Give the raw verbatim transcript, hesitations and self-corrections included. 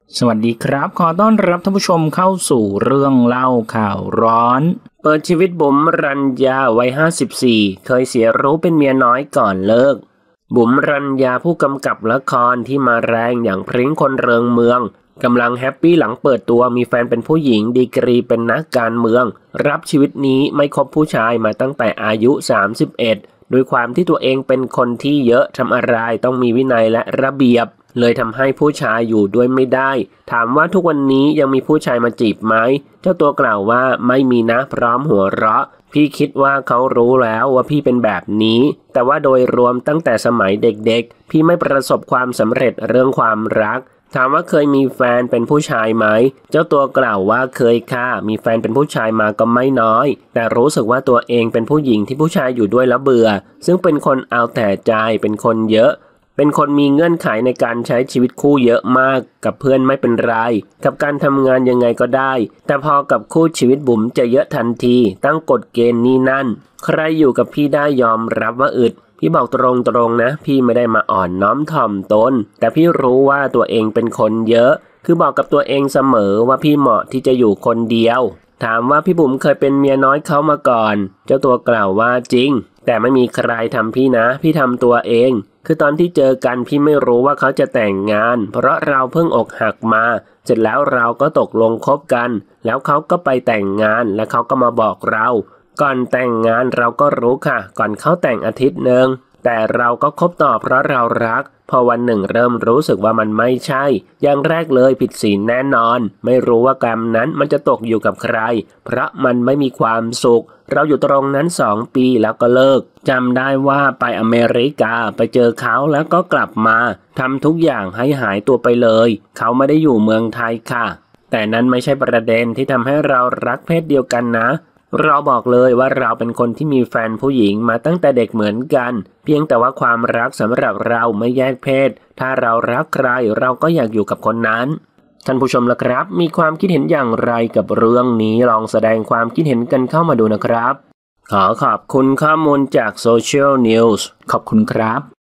สวัสดีครับขอต้อนรับท่านผู้ชมเข้าสู่เรื่องเล่าข่าวร้อนเปิดชีวิตบุ๋มรัญญาวัยห้าสิบสี่เคยเสียรู้เป็นเมียน้อยก่อนเลิกบุ๋มรัญญาผู้กำกับละครที่มาแรงอย่างพริ้งคนเริงเมืองกำลังแฮปปี้หลังเปิดตัวมีแฟนเป็นผู้หญิงดีกรีเป็นนักการเมืองรับชีวิตนี้ไม่คบผู้ชายมาตั้งแต่อายุสามสิบเอ็ดโดยความที่ตัวเองเป็นคนที่เยอะทำอะไรต้องมีวินัยและระเบียบเลยทำให้ผู้ชายอยู่ด้วยไม่ได้ถามว่าทุกวันนี้ยังมีผู้ชายมาจีบไหมเจ้าตัวกล่าวว่าไม่มีนะพร้อมหัวเราะพี่คิดว่าเขารู้แล้วว่าพี่เป็นแบบนี้แต่ว่าโดยรวมตั้งแต่สมัยเด็กๆพี่ไม่ประสบความสำเร็จเรื่องความรักถามว่าเคยมีแฟนเป็นผู้ชายไหมเจ้าตัวกล่าวว่าเคยค่ะมีแฟนเป็นผู้ชายมาก็ไม่น้อยแต่รู้สึกว่าตัวเองเป็นผู้หญิงที่ผู้ชายอยู่ด้วยแล้วเบื่อซึ่งเป็นคนเอาแต่ใจเป็นคนเยอะเป็นคนมีเงื่อนไขในการใช้ชีวิตคู่เยอะมากกับเพื่อนไม่เป็นไรกับการทำงานยังไงก็ได้แต่พอกับคู่ชีวิตบุ๋มจะเยอะทันทีตั้งกฎเกณฑ์นี่นั่นใครอยู่กับพี่ได้ยอมรับว่าอึดพี่บอกตรงๆนะพี่ไม่ได้มาอ่อนน้อมถ่อมตนแต่พี่รู้ว่าตัวเองเป็นคนเยอะคือบอกกับตัวเองเสมอว่าพี่เหมาะที่จะอยู่คนเดียวถามว่าพี่บุ๋มเคยเป็นเมียน้อยเขามาก่อนเจ้าตัวกล่าวว่าจริงแต่ไม่มีใครทำพี่นะพี่ทำตัวเองคือตอนที่เจอกันพี่ไม่รู้ว่าเขาจะแต่งงานเพราะเราเพิ่งอกหักมาเสร็จแล้วเราก็ตกลงคบกันแล้วเขาก็ไปแต่งงานและเขาก็มาบอกเราก่อนแต่งงานเราก็รู้ค่ะก่อนเขาแต่งอาทิตย์นึงแต่เราก็คบต่อเพราะเรารักพอวันหนึ่งเริ่มรู้สึกว่ามันไม่ใช่อย่างแรกเลยผิดศีลแน่นอนไม่รู้ว่ากรรมนั้นมันจะตกอยู่กับใครเพราะมันไม่มีความสุขเราอยู่ตรงนั้นสองปีแล้วก็เลิกจำได้ว่าไปอเมริกาไปเจอเขาแล้วก็กลับมาทำทุกอย่างให้หายตัวไปเลยเขาไม่ได้อยู่เมืองไทยค่ะแต่นั้นไม่ใช่ประเด็นที่ทำให้เรารักเพศเดียวกันนะเราบอกเลยว่าเราเป็นคนที่มีแฟนผู้หญิงมาตั้งแต่เด็กเหมือนกันเพียงแต่ว่าความรักสำหรับเราไม่แยกเพศถ้าเรารักใครเราก็อยากอยู่กับคนนั้นท่านผู้ชมล่ะครับมีความคิดเห็นอย่างไรกับเรื่องนี้ลองแสดงความคิดเห็นกันเข้ามาดูนะครับขอขอบคุณข้อมูลจาก Social News ขอบคุณครับ